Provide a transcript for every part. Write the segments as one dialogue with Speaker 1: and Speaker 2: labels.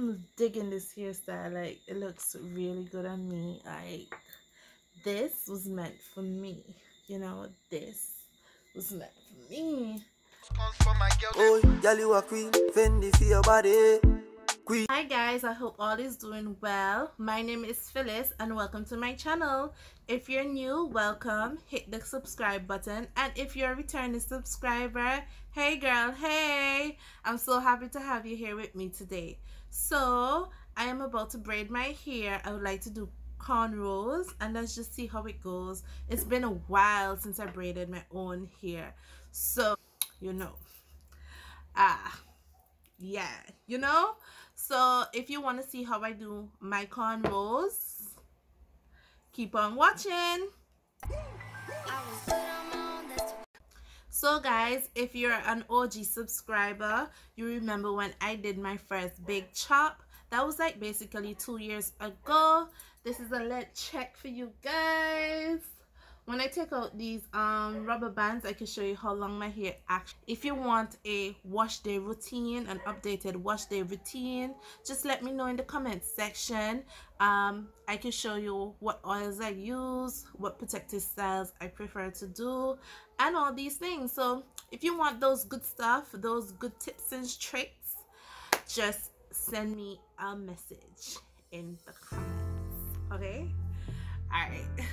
Speaker 1: I'm digging this hairstyle. Like, it looks really good on me. Like, this was meant for me. You know, this was meant for me.
Speaker 2: Oh, girl, you a queen. Fendi for your body. Queen.
Speaker 1: Hi guys, I hope all is doing well. My name is Phyllis and welcome to my channel. If you're new, welcome. Hit the subscribe button, and if you're a returning subscriber, hey girl, hey, I'm so happy to have you here with me today. So I am about to braid my hair. I would like to do cornrows, and let's just see how it goes. It's been a while since I braided my own hair, so so if you want to see how I do my cornrows, keep on watching. So guys, if you're an OG subscriber, you remember when I did my first big chop. That was like basically 2 years ago. This is a little check for you guys. When I take out these rubber bands, I can show you how long my hair actually. If you want a wash day routine, an updated wash day routine, just let me know in the comment section. I can show you what oils I use, what protective styles I prefer to do, and all these things. So if you want those good stuff, those good tips and tricks, just send me a message in the comments, okay? All right.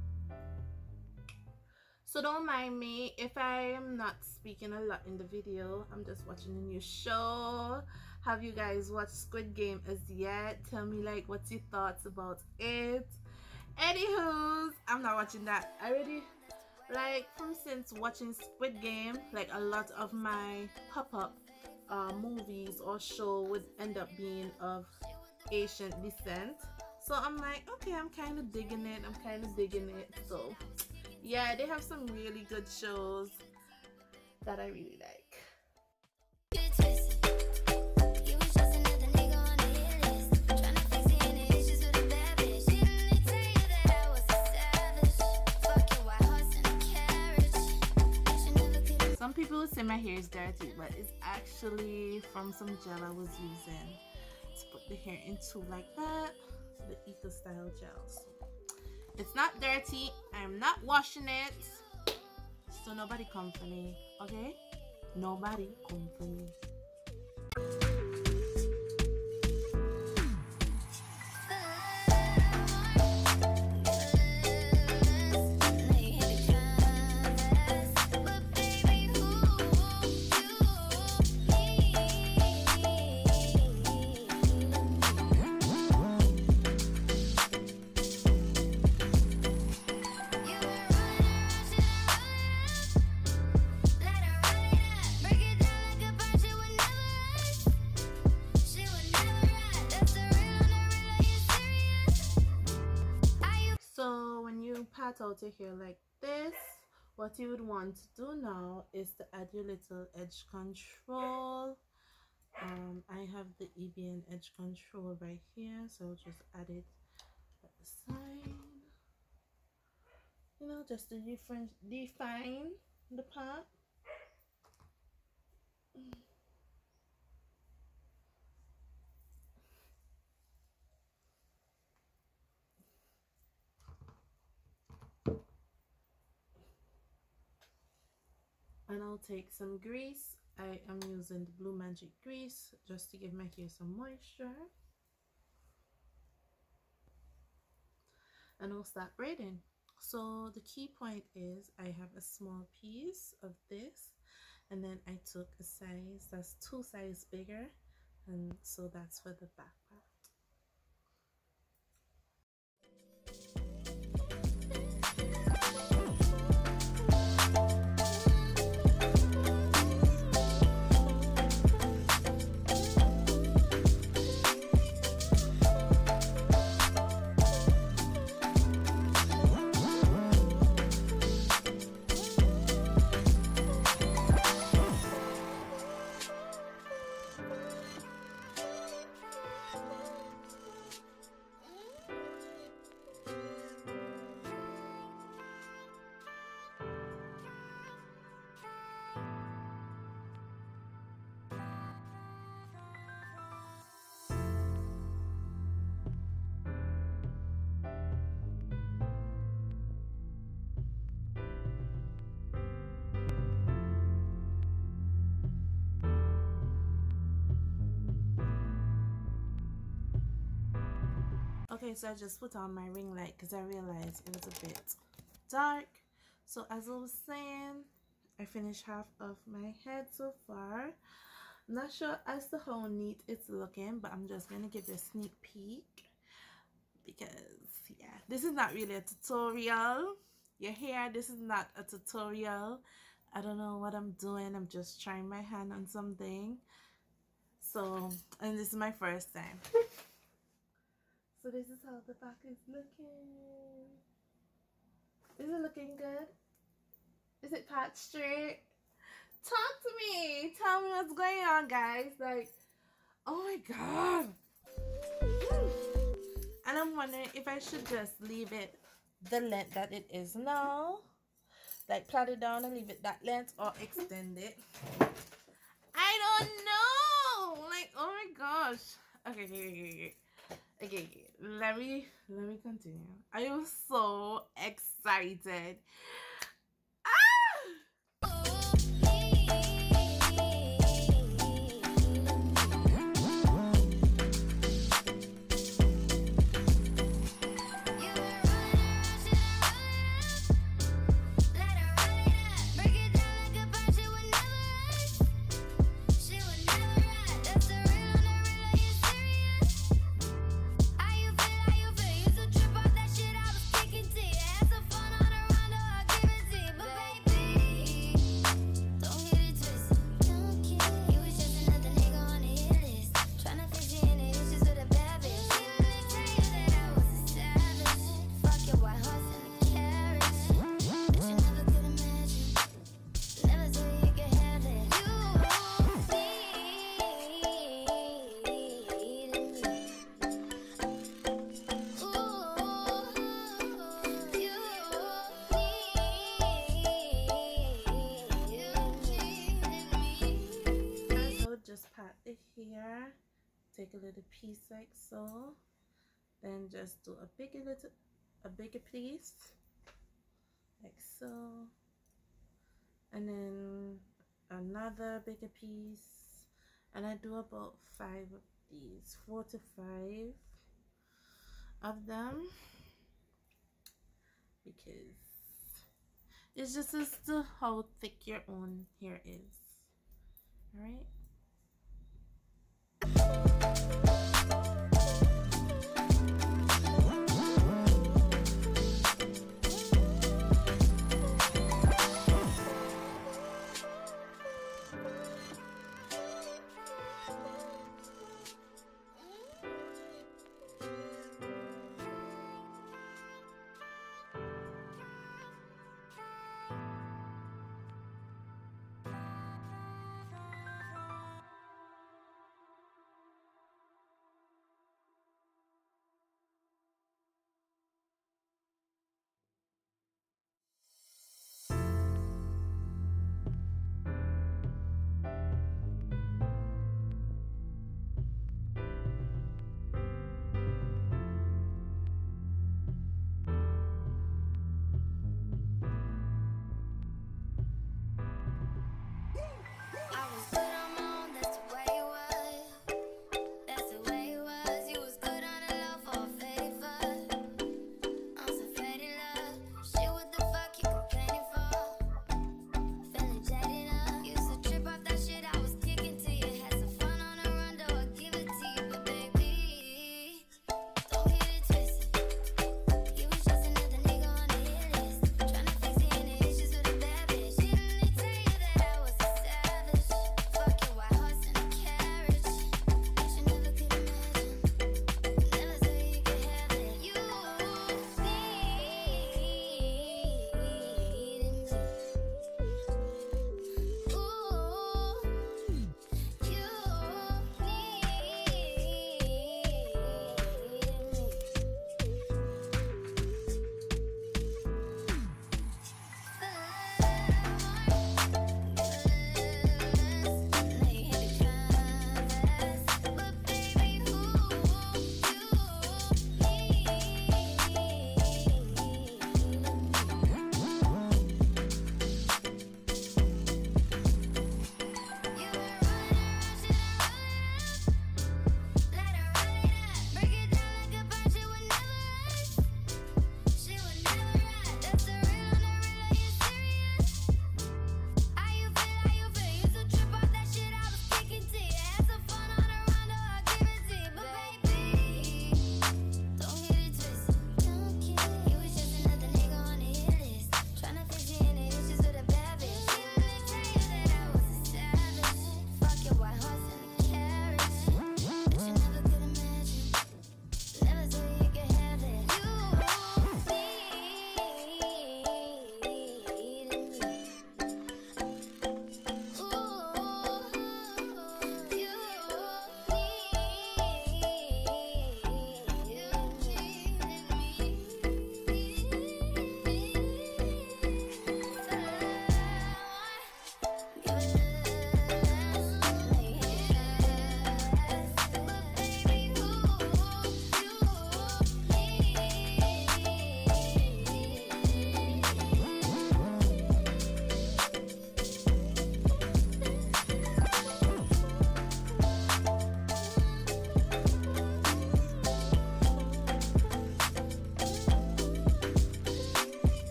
Speaker 1: So don't mind me if I am not speaking a lot in the video. I'm just watching a new show. Have you guys watched Squid Game as yet? Tell me like what's your thoughts about it. Anywho, I'm not watching that. I already since watching Squid Game, like a lot of my pop-up movies or show would end up being of Asian descent. So I'm like, okay, I'm kind of digging it. So yeah, they have some really good shows that I really like. Some people would say my hair is dirty, but it's actually from some gel I was using to put the hair into, like that, the Eco Style gel. So it's not dirty. I'm not washing it. So nobody come for me, okay? Nobody come for me. So when you pat out your hair like this, what you would want to do now is to add your little edge control. I have the EBIN edge control right here, so I'll just add it at the side, just to define the part. And I'll take some grease. I am using the Blue Magic grease just to give my hair some moisture. And I'll start braiding. So the key point is I have a small piece of this, and then I took a size that's 2 sizes bigger, and so that's for the back part. Okay, so I just put on my ring light because I realized it was a bit dark. So as I was saying, I finished half of my head so far. I'm not sure as to how neat it's looking, but I'm just gonna give you a sneak peek because yeah, this is not really a tutorial. Your hair, this is not a tutorial. I don't know what I'm doing. I'm just trying my hand on something. So, and this is my first time. So this is how the back is looking. Is it looking good? Is it patch straight? Talk to me. Tell me what's going on, guys. Like, oh my god. And I'm wondering if I should just leave it the length that it is now. Like, plait it down and leave it that length, or extend it. I don't know. Like, oh my gosh. Okay, let me continue. I am so excited. Just pat the hair, take a little piece like so, then just do a bigger piece like so, and then another bigger piece, and I do about 5 of these, 4 to 5 of them, because it's just as to how thick your own hair is. All right.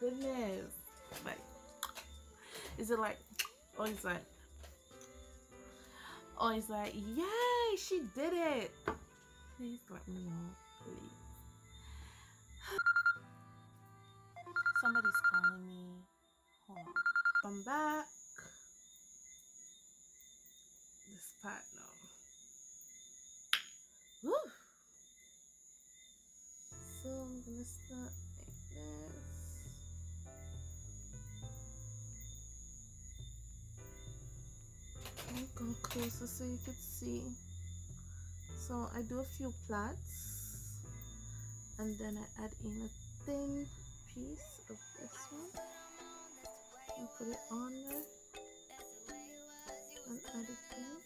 Speaker 1: goodness. Like, is it like, oh, it's like, yay, she did it. Please let me know, please. Somebody's calling me. Hold on. Come back. This part now. Woo! So I'm gonna start like this. I'll come closer so you can see. So I do a few plaits and then I add in a thin piece of this one and put it on there and add it in.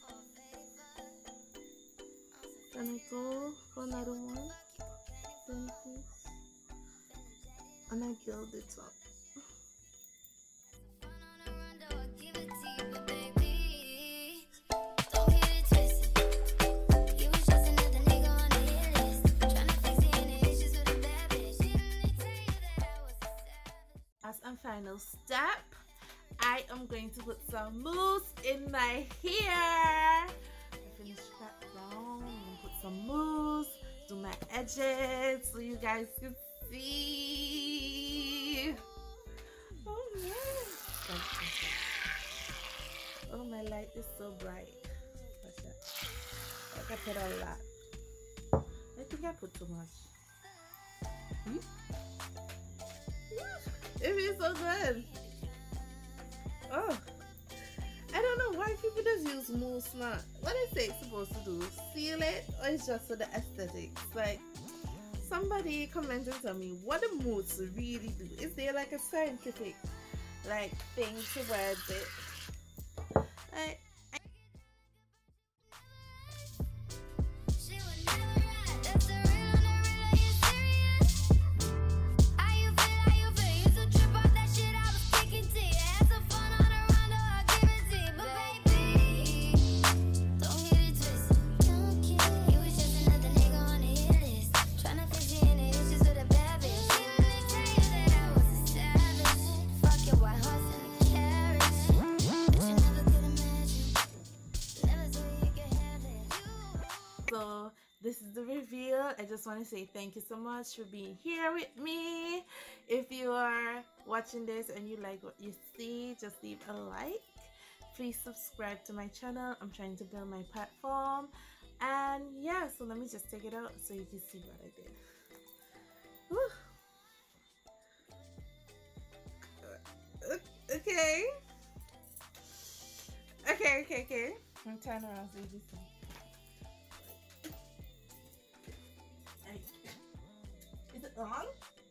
Speaker 1: Then I go for another one, thin piece, and I build it up. As a final step, I am going to put some mousse in my hair. I finish that down and put some mousse, do my edges so you guys can see. Oh yeah. Oh, my light is so bright. Watch that. Like I put a lot. I think I put too much. It feels so good. Oh, I don't know why people just use mousse. Not what is it supposed to do? Seal it, or it's just for the aesthetics? Like, somebody comment and tell me what the mousse really do. Is there like a scientific like thing towards it? Like, so this is the reveal. I just want to say thank you so much for being here with me. If you are watching this and you like what you see, just leave a like. Please subscribe to my channel. I'm trying to build my platform. And yeah, so let me just take it out so you can see what I did. Whew. Okay. I'm turning around so you can see. Is it on?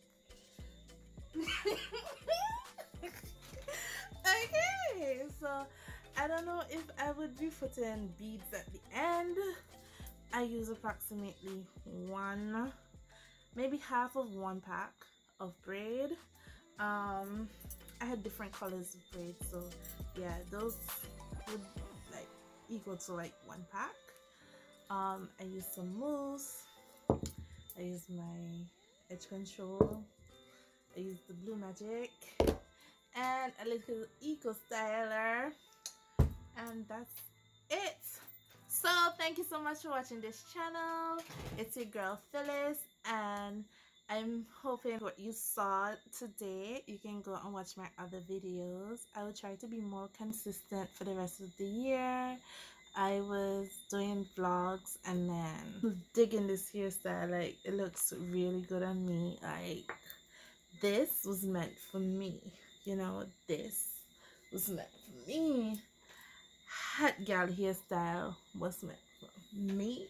Speaker 1: Okay, so I don't know if I would be putting beads at the end. I use approximately one, maybe half of one pack of braid. I had different colors of braid, so yeah, those would like equal to like one pack. I use some mousse. I use my edge control. I use the Blue Magic and a little ProStyler, and that's it. So thank you so much for watching this channel. It's your girl Philis, and I'm hoping what you saw today you can go and watch my other videos. I will try to be more consistent for the rest of the year. I was doing vlogs and then digging this hairstyle. Like, it looks really good on me. Like, this was meant for me, you know. This was meant for me. Hot gal hairstyle was meant for me.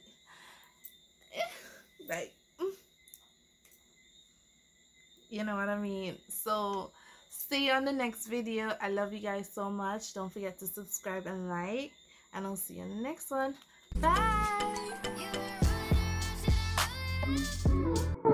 Speaker 1: Like, you know what I mean. So see you on the next video. I love you guys so much. Don't forget to subscribe and like, and I'll see you in the next one. Bye.